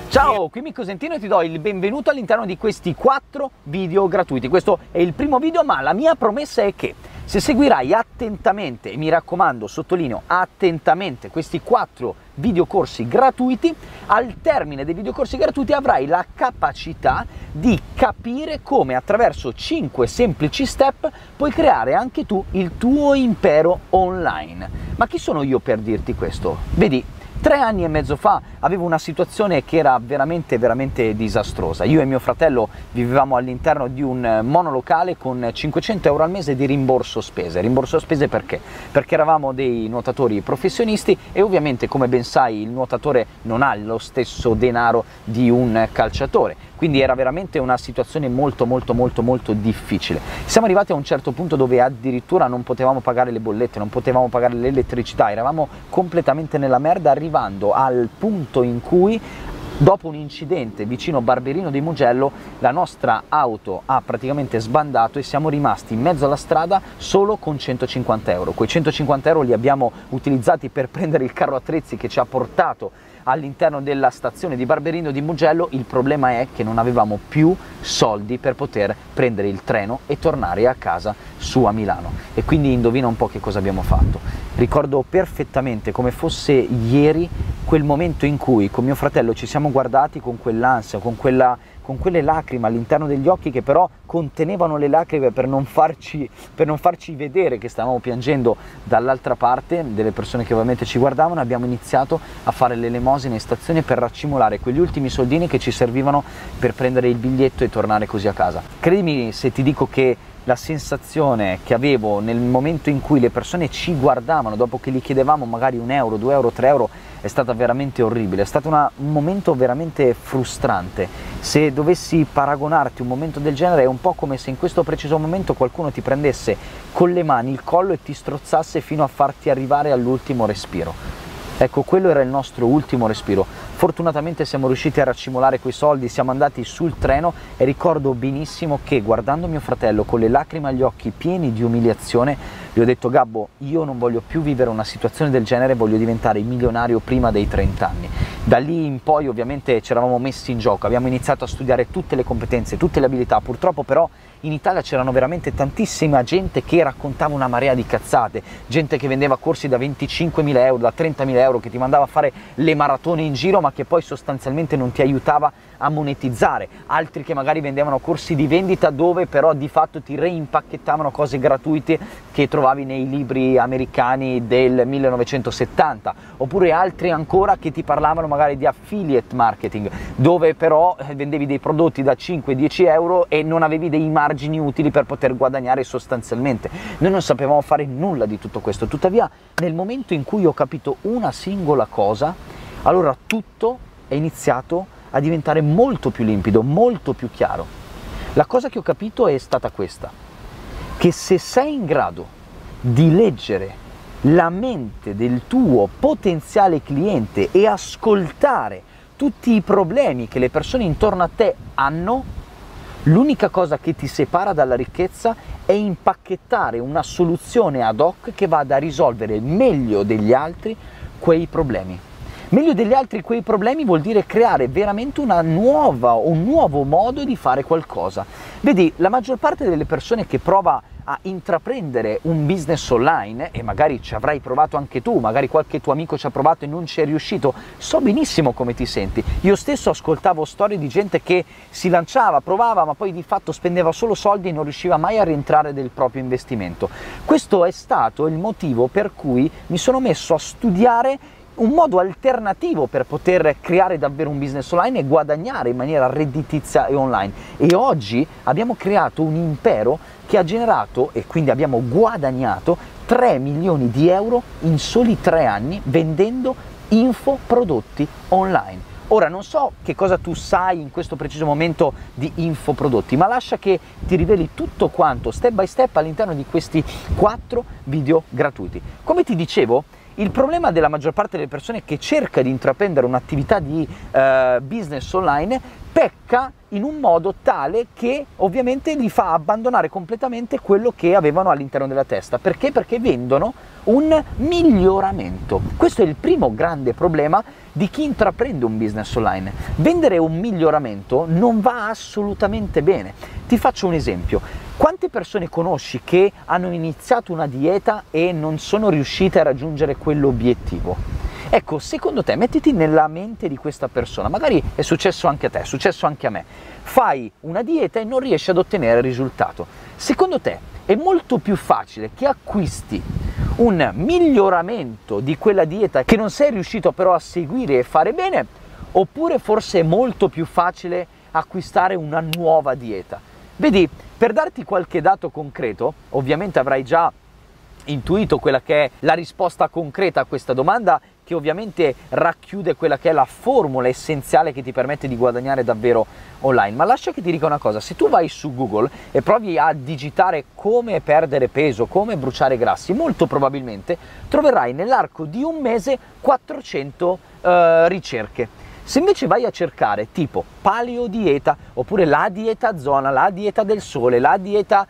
Ciao, qui Mico Sentino e ti do il benvenuto all'interno di questi 4 video gratuiti. Questo è il primo video, ma la mia promessa è che se seguirai attentamente, e mi raccomando, sottolineo attentamente, questi 4 videocorsi gratuiti, al termine dei videocorsi gratuiti avrai la capacità di capire come attraverso 5 semplici step puoi creare anche tu il tuo impero online. Ma chi sono io per dirti questo? Vedi, 3 anni e mezzo fa avevo una situazione che era veramente disastrosa. Io e mio fratello vivevamo all'interno di un monolocale con 500 euro al mese di rimborso spese. Rimborso spese perché? Perché eravamo dei nuotatori professionisti e ovviamente, come ben sai, il nuotatore non ha lo stesso denaro di un calciatore. Quindi era veramente una situazione molto difficile. Siamo arrivati a un certo punto dove addirittura non potevamo pagare le bollette, non potevamo pagare l'elettricità, eravamo completamente nella merda, arrivando al punto in cui, dopo un incidente vicino Barberino di Mugello, la nostra auto ha praticamente sbandato e siamo rimasti in mezzo alla strada solo con 150 euro. Quei 150 euro li abbiamo utilizzati per prendere il carro attrezzi che ci ha portato all'interno della stazione di Barberino di Mugello. Il problema è che non avevamo più soldi per poter prendere il treno e tornare a casa su a Milano. E quindi indovina un po' che cosa abbiamo fatto. Ricordo perfettamente come fosse ieri quel momento in cui con mio fratello ci siamo guardati con quell'ansia, con quelle lacrime all'interno degli occhi che però contenevano le lacrime per non farci vedere che stavamo piangendo dall'altra parte, delle persone che ovviamente ci guardavano. Abbiamo iniziato a fare l'elemosina in stazione per raccimolare quegli ultimi soldini che ci servivano per prendere il biglietto e tornare così a casa. Credimi se ti dico che la sensazione che avevo nel momento in cui le persone ci guardavano dopo che gli chiedevamo magari 1 euro, 2 euro, 3 euro è stata veramente orribile, è stato un momento veramente frustrante. Se dovessi paragonarti un momento del genere è un po' come se in questo preciso momento qualcuno ti prendesse con le mani il collo e ti strozzasse fino a farti arrivare all'ultimo respiro. Ecco, quello era il nostro ultimo respiro. Fortunatamente siamo riusciti a raccimolare quei soldi, siamo andati sul treno e ricordo benissimo che, guardando mio fratello con le lacrime agli occhi pieni di umiliazione, gli ho detto: Gabbo, io non voglio più vivere una situazione del genere, voglio diventare milionario prima dei 30 anni. Da lì in poi ovviamente ci eravamo messi in gioco, abbiamo iniziato a studiare tutte le competenze, tutte le abilità. Purtroppo però in Italia c'erano veramente tantissima gente che raccontava una marea di cazzate, gente che vendeva corsi da 25.000 euro, da 30.000 euro, che ti mandava a fare le maratone in giro ma che poi sostanzialmente non ti aiutava a monetizzare, altri che magari vendevano corsi di vendita dove però di fatto ti reimpacchettavano cose gratuite che trovavi nei libri americani del 1970, oppure altri ancora che ti parlavano magari di affiliate marketing, dove però vendevi dei prodotti da 5-10 euro e non avevi dei margini utili per poter guadagnare sostanzialmente. Noi non sapevamo fare nulla di tutto questo, tuttavia nel momento in cui ho capito una singola cosa, allora tutto è iniziato a diventare molto più limpido, molto più chiaro. La cosa che ho capito è stata questa: che se sei in grado di leggere la mente del tuo potenziale cliente e ascoltare tutti i problemi che le persone intorno a te hanno, l'unica cosa che ti separa dalla ricchezza è impacchettare una soluzione ad hoc che vada a risolvere meglio degli altri quei problemi. Meglio degli altri quei problemi vuol dire creare veramente un nuovo modo di fare qualcosa. Vedi, la maggior parte delle persone che prova a intraprendere un business online, e magari ci avrai provato anche tu, magari qualche tuo amico ci ha provato e non ci è riuscito, so benissimo come ti senti. Io stesso ascoltavo storie di gente che si lanciava, provava, ma poi di fatto spendeva solo soldi e non riusciva mai a rientrare del proprio investimento. Questo è stato il motivo per cui mi sono messo a studiare un modo alternativo per poter creare davvero un business online e guadagnare in maniera redditizia e online. E oggi abbiamo creato un impero che ha generato, e quindi abbiamo guadagnato, 3 milioni di euro in soli 3 anni vendendo infoprodotti online. Ora, non so che cosa tu sai in questo preciso momento di infoprodotti, ma lascia che ti riveli tutto quanto step by step all'interno di questi 4 video gratuiti. Come ti dicevo, il problema della maggior parte delle persone che cerca di intraprendere un'attività di business online pecca in un modo tale che ovviamente li fa abbandonare completamente quello che avevano all'interno della testa. Perché? Perché vendono un miglioramento. Questo è il primo grande problema di chi intraprende un business online. Vendere un miglioramento non va assolutamente bene. Ti faccio un esempio. Quante persone conosci che hanno iniziato una dieta e non sono riuscite a raggiungere quell'obiettivo? Ecco, secondo te, mettiti nella mente di questa persona, magari è successo anche a te, è successo anche a me, fai una dieta e non riesci ad ottenere il risultato. Secondo te è molto più facile che acquisti un miglioramento di quella dieta che non sei riuscito però a seguire e fare bene, oppure forse è molto più facile acquistare una nuova dieta? Vedi, per darti qualche dato concreto, ovviamente avrai già intuito quella che è la risposta concreta a questa domanda, che ovviamente racchiude quella che è la formula essenziale che ti permette di guadagnare davvero online. Ma lascia che ti dica una cosa: se tu vai su Google e provi a digitare come perdere peso, come bruciare grassi, molto probabilmente troverai nell'arco di un mese 400 ricerche. Se invece vai a cercare tipo paleo dieta, oppure la dieta zona, la dieta del sole, la dieta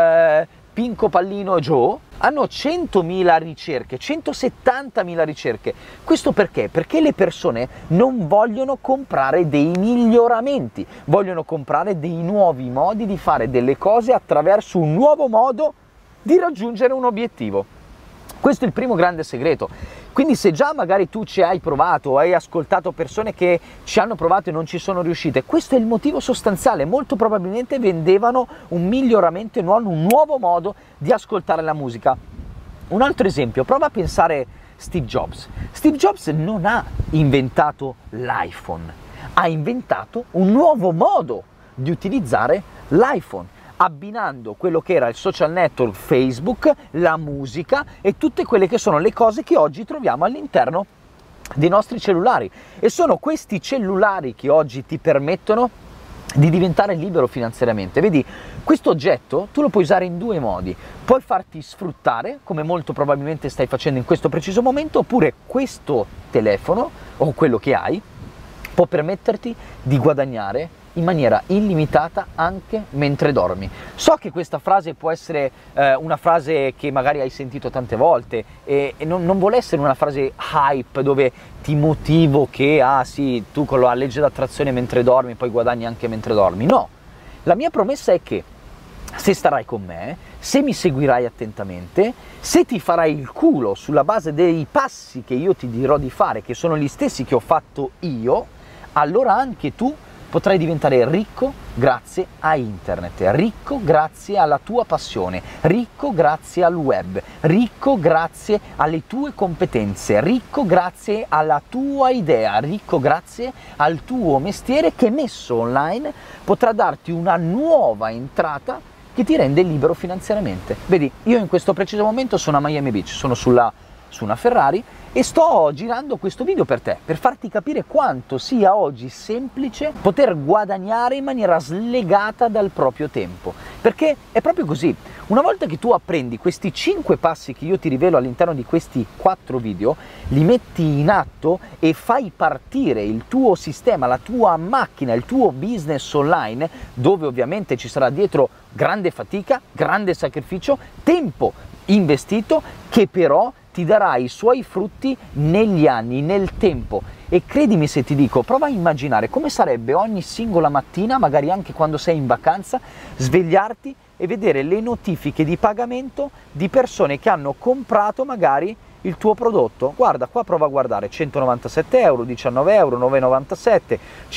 Pinco Pallino Joe, hanno 100.000 ricerche, 170.000 ricerche. Questo perché? Perché le persone non vogliono comprare dei miglioramenti, vogliono comprare dei nuovi modi di fare delle cose attraverso un nuovo modo di raggiungere un obiettivo. Questo è il primo grande segreto. Quindi se già magari tu ci hai provato, hai ascoltato persone che ci hanno provato e non ci sono riuscite, questo è il motivo sostanziale. Molto probabilmente vendevano un miglioramento e non un nuovo modo di ascoltare la musica. Un altro esempio, prova a pensare Steve Jobs. Steve Jobs non ha inventato l'iPhone, ha inventato un nuovo modo di utilizzare l'iPhone, abbinando quello che era il social network Facebook, la musica e tutte quelle che sono le cose che oggi troviamo all'interno dei nostri cellulari. E sono questi cellulari che oggi ti permettono di diventare libero finanziariamente. Vedi, questo oggetto tu lo puoi usare in due modi: puoi farti sfruttare, come molto probabilmente stai facendo in questo preciso momento, oppure questo telefono o quello che hai può permetterti di guadagnare in maniera illimitata anche mentre dormi. So che questa frase può essere una frase che magari hai sentito tante volte e non vuole essere una frase hype dove ti motivo che sì, tu con la legge d'attrazione mentre dormi poi guadagni anche mentre dormi. No, la mia promessa è che se starai con me, se mi seguirai attentamente, se ti farai il culo sulla base dei passi che io ti dirò di fare, che sono gli stessi che ho fatto io, allora anche tu potrai diventare ricco grazie a internet, ricco grazie alla tua passione, ricco grazie al web, ricco grazie alle tue competenze, ricco grazie alla tua idea, ricco grazie al tuo mestiere che messo online potrà darti una nuova entrata che ti rende libero finanziariamente. Vedi, io in questo preciso momento sono a Miami Beach, sono su una Ferrari e sto girando questo video per te, per farti capire quanto sia oggi semplice poter guadagnare in maniera slegata dal proprio tempo, perché è proprio così. Una volta che tu apprendi questi 5 passi che io ti rivelo all'interno di questi 4 video, li metti in atto e fai partire il tuo sistema, la tua macchina, il tuo business online, dove ovviamente ci sarà dietro grande fatica, grande sacrificio, tempo investito, che però ti darà i suoi frutti negli anni, nel tempo. E credimi se ti dico, prova a immaginare come sarebbe ogni singola mattina, magari anche quando sei in vacanza, svegliarti e vedere le notifiche di pagamento di persone che hanno comprato magari il tuo prodotto. Guarda, qua prova a guardare: 197 euro, 19 euro, 9,97,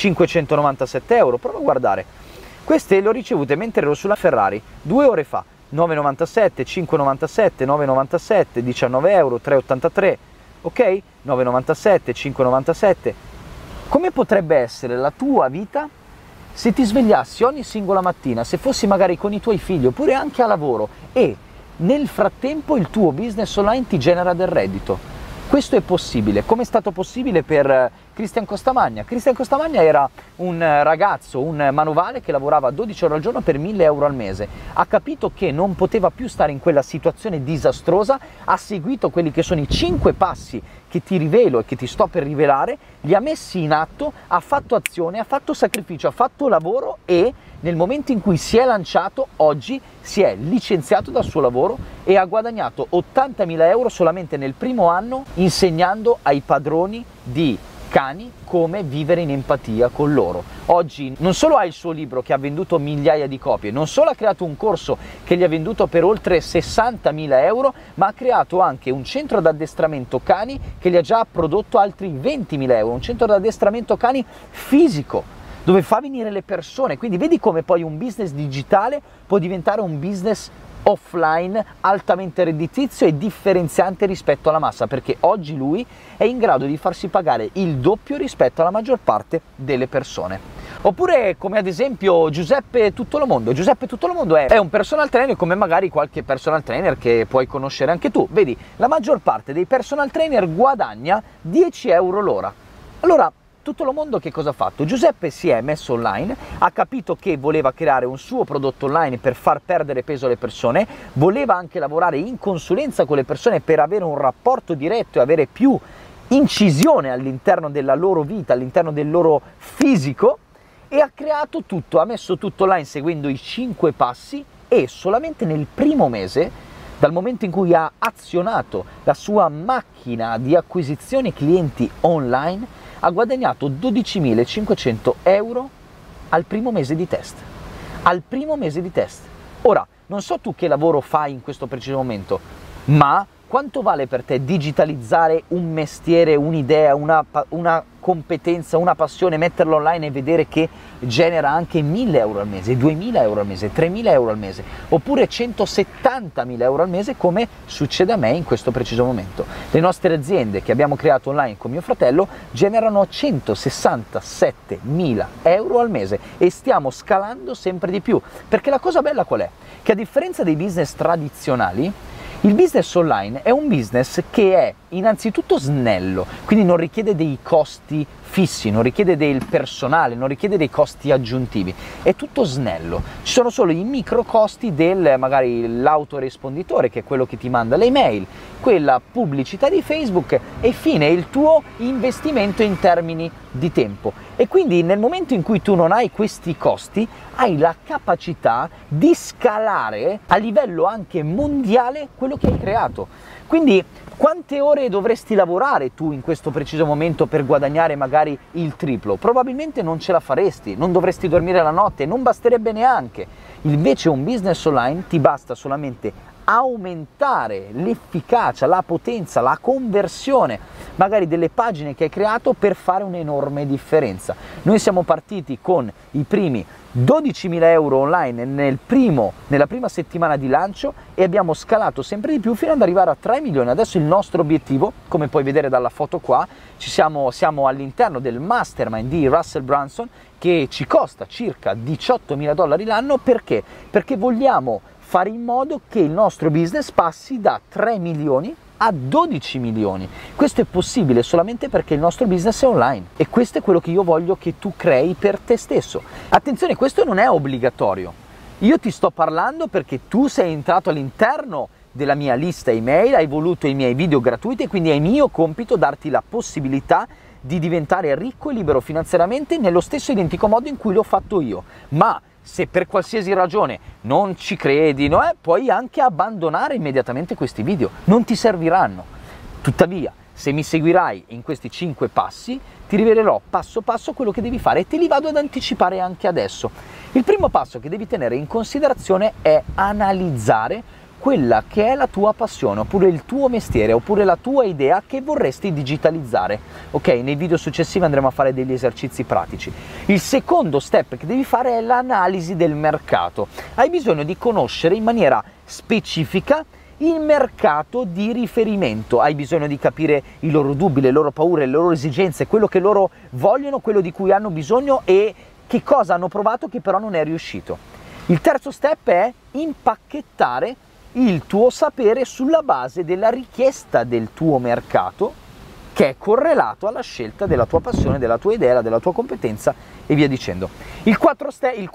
597 euro, prova a guardare. Queste le ho ricevute mentre ero sulla Ferrari 2 ore fa. 9,97, 5,97, 9,97, 19 euro, 3,83, ok? 9,97, 5,97. Come potrebbe essere la tua vita se ti svegliassi ogni singola mattina, se fossi magari con i tuoi figli oppure anche a lavoro e nel frattempo il tuo business online ti genera del reddito? Questo è possibile, come è stato possibile per Cristian Costamagna. Cristian Costamagna era un ragazzo, un manovale che lavorava 12 ore al giorno per 1.000 euro al mese. Ha capito che non poteva più stare in quella situazione disastrosa, ha seguito quelli che sono i 5 passi che ti rivelo e che ti sto per rivelare, li ha messi in atto, ha fatto azione, ha fatto sacrificio, ha fatto lavoro e nel momento in cui si è lanciato, oggi si è licenziato dal suo lavoro e ha guadagnato 80.000 euro solamente nel primo anno insegnando ai padroni di cani come vivere in empatia con loro. Oggi non solo ha il suo libro che ha venduto migliaia di copie, non solo ha creato un corso che gli ha venduto per oltre 60.000 euro, ma ha creato anche un centro d'addestramento cani che gli ha già prodotto altri 20.000 euro, un centro d'addestramento cani fisico, dove fa venire le persone. Quindi vedi come poi un business digitale può diventare un business offline altamente redditizio e differenziante rispetto alla massa, perché oggi lui è in grado di farsi pagare il doppio rispetto alla maggior parte delle persone. Oppure come ad esempio Giuseppe Tuttolomondo. Giuseppe Tuttolomondo è un personal trainer come magari qualche personal trainer che puoi conoscere anche tu. Vedi, la maggior parte dei personal trainer guadagna 10 euro l'ora. Allora, Tuttolomondo che cosa ha fatto? Giuseppe si è messo online, ha capito che voleva creare un suo prodotto online per far perdere peso alle persone, voleva anche lavorare in consulenza con le persone per avere un rapporto diretto e avere più incisione all'interno della loro vita, all'interno del loro fisico, e ha creato tutto, ha messo tutto online seguendo i 5 passi e solamente nel primo mese, dal momento in cui ha azionato la sua macchina di acquisizione clienti online, ha guadagnato 12.500 euro al primo mese di test. Al primo mese di test. Ora, non so tu che lavoro fai in questo preciso momento, ma quanto vale per te digitalizzare un mestiere, un'idea, una competenza, una passione, metterlo online e vedere che genera anche 1.000 euro al mese, 2.000 euro al mese, 3.000 euro al mese, oppure 170.000 euro al mese come succede a me in questo preciso momento. Le nostre aziende che abbiamo creato online con mio fratello generano 167.000 euro al mese e stiamo scalando sempre di più, perché la cosa bella qual è? Che a differenza dei business tradizionali, il business online è un business che è innanzitutto snello, quindi non richiede dei costi fissi, non richiede del personale, non richiede dei costi aggiuntivi, è tutto snello. Ci sono solo i micro costi del magari l'autoresponditore, che è quello che ti manda le email, quella pubblicità di Facebook e fine il tuo investimento in termini di tempo. E quindi nel momento in cui tu non hai questi costi, hai la capacità di scalare a livello anche mondiale quello che hai creato. Quindi quante ore dovresti lavorare tu in questo preciso momento per guadagnare magari il triplo? Probabilmente non ce la faresti, non dovresti dormire la notte, non basterebbe neanche. Invece un business online ti basta solamente aumentare l'efficacia, la potenza, la conversione magari delle pagine che hai creato per fare un'enorme differenza. Noi siamo partiti con i primi 12.000 euro online nella prima settimana di lancio e abbiamo scalato sempre di più fino ad arrivare a 3 milioni. Adesso il nostro obiettivo, come puoi vedere dalla foto qua, siamo all'interno del mastermind di Russell Brunson che ci costa circa 18.000 dollari l'anno. Perché? Perché vogliamo fare in modo che il nostro business passi da 3 milioni a 12 milioni. Questo è possibile solamente perché il nostro business è online e questo è quello che io voglio che tu crei per te stesso. Attenzione, questo non è obbligatorio. Io ti sto parlando perché tu sei entrato all'interno della mia lista email, hai voluto i miei video gratuiti e quindi è mio compito darti la possibilità di diventare ricco e libero finanziariamente nello stesso identico modo in cui l'ho fatto io. Ma se per qualsiasi ragione non ci credi, puoi anche abbandonare immediatamente questi video, non ti serviranno. Tuttavia, se mi seguirai in questi 5 passi, ti rivelerò passo passo quello che devi fare e te li vado ad anticipare anche adesso. Il primo passo che devi tenere in considerazione è analizzare quella che è la tua passione, oppure il tuo mestiere, oppure la tua idea che vorresti digitalizzare. Ok, nei video successivi andremo a fare degli esercizi pratici. Il secondo step che devi fare è l'analisi del mercato. Hai bisogno di conoscere in maniera specifica il mercato di riferimento, hai bisogno di capire i loro dubbi, le loro paure, le loro esigenze, quello che loro vogliono, quello di cui hanno bisogno e che cosa hanno provato che però non è riuscito. Il terzo step è impacchettare il tuo sapere sulla base della richiesta del tuo mercato che è correlato alla scelta della tua passione, della tua idea, della tua competenza e via dicendo. Il quarto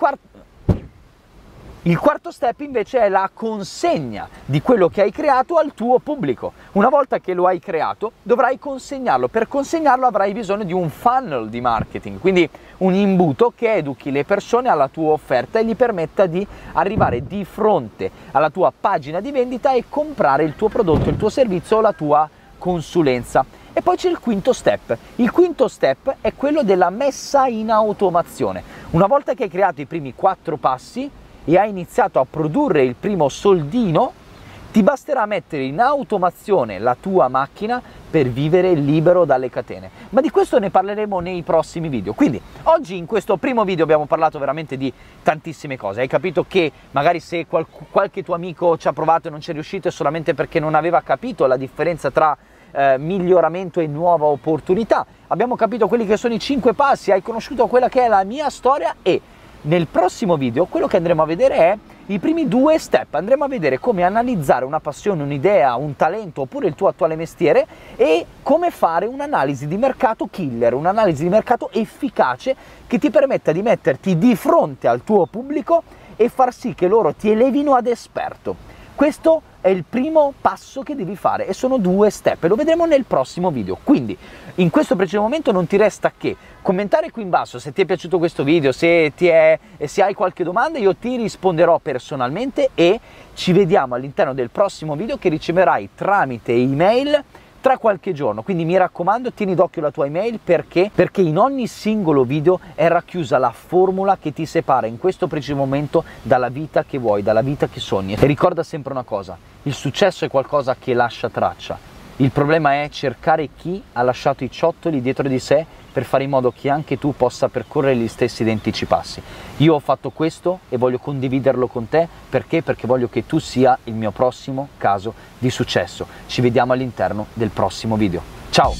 step invece è la consegna di quello che hai creato al tuo pubblico. Una volta che lo hai creato, dovrai consegnarlo. Per consegnarlo avrai bisogno di un funnel di marketing, quindi un imbuto che educhi le persone alla tua offerta e gli permetta di arrivare di fronte alla tua pagina di vendita e comprare il tuo prodotto, il tuo servizio o la tua consulenza. E poi c'è il quinto step. Il quinto step è quello della messa in automazione. Una volta che hai creato i primi 4 passi e hai iniziato a produrre il primo soldino, ti basterà mettere in automazione la tua macchina per vivere libero dalle catene. Ma di questo ne parleremo nei prossimi video. Quindi oggi in questo primo video abbiamo parlato veramente di tantissime cose. Hai capito che magari se qualche tuo amico ci ha provato e non ci è riuscito è solamente perché non aveva capito la differenza tra miglioramento e nuova opportunità. Abbiamo capito quelli che sono i 5 passi, hai conosciuto quella che è la mia storia e nel prossimo video quello che andremo a vedere è i primi 2 step. Andremo a vedere come analizzare una passione, un'idea, un talento oppure il tuo attuale mestiere e come fare un'analisi di mercato killer, un'analisi di mercato efficace che ti permetta di metterti di fronte al tuo pubblico e far sì che loro ti elevino ad esperto. Questo è il primo passo che devi fare e sono 2 step e lo vedremo nel prossimo video. Quindi in questo preciso momento non ti resta che commentare qui in basso se ti è piaciuto questo video, se hai qualche domanda io ti risponderò personalmente e ci vediamo all'interno del prossimo video che riceverai tramite email tra qualche giorno. Quindi mi raccomando, tieni d'occhio la tua email perché in ogni singolo video è racchiusa la formula che ti separa in questo preciso momento dalla vita che vuoi, dalla vita che sogni. E ricorda sempre una cosa, il successo è qualcosa che lascia traccia. Il problema è cercare chi ha lasciato i ciottoli dietro di sé per fare in modo che anche tu possa percorrere gli stessi identici passi. Io ho fatto questo e voglio condividerlo con te perché voglio che tu sia il mio prossimo caso di successo. Ci vediamo all'interno del prossimo video. Ciao!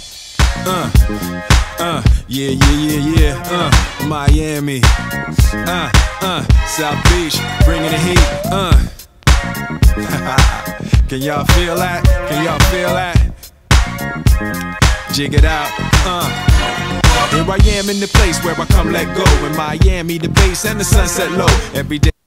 Miami, South Beach, bringing the heat, Can y'all feel that? Can y'all feel that? Jig it out, Here I am in the place where I come let go. In Miami, the bass and the sunset low. Every day